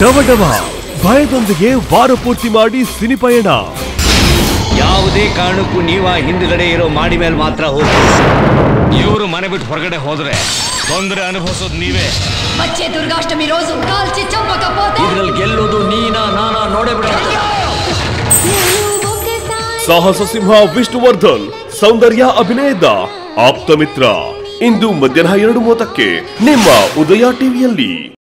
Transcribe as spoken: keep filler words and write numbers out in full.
ಡವ ಡವ ಭಯದೊಂದಿಗೆ ವಾರ ಪೂರ್ತಿ ಮಾಡಿ ಸಿನಿ ಪಯಣ. ಯಾವುದೇ ಕಾರಣಕ್ಕೂ ನೀವ ಹಿಂದ್ಗಡೆ ಇರೋ ಮಾಡಿ ಮೇಲೆ ಮಾತ್ರ ಹೋಗಿ. ಇವರು ಮನೆ ಬಿಟ್ಟು ಹೊರಗಡೆ ಹೋದ್ರೆ ತೊಂದರೆ ಅನುಭವಿಸೋದು ನೀವೇ. ಬಚ್ಚೆ ದುರ್ಗಾಷ್ಟಮಿ ರೋಜು ಕಾಲ್ಚಿ ಚಂಪకపోతే ಇದ್ರಲ್ಲಿ ಗೆಲ್ಲೋದು ನೀನಾ ನಾನಾ ನೋಡೇ ಬಿಡ. ಸಾಹಸ ಸಿಂಹ ವಿಷ್ಣುವರ್ಧನ್ ಸೌಂದರ್ಯ ಅಭಿನಯದ ಆಪ್ತಮಿತ್ರ ಇಂದು ಮಧ್ಯಾಹ್ನ ಎರಡು ಮೂವತ್ತಕ್ಕೆ ನಿಮ್ಮ ಉದಯ ಟಿವಿಯಲ್ಲಿ.